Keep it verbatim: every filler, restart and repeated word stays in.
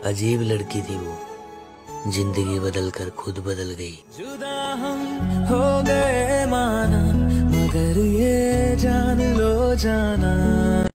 अजीब लड़की थी वो, जिंदगी बदल कर खुद बदल गई। जुदा हम हो गए माना, मगर ये जान लो जाना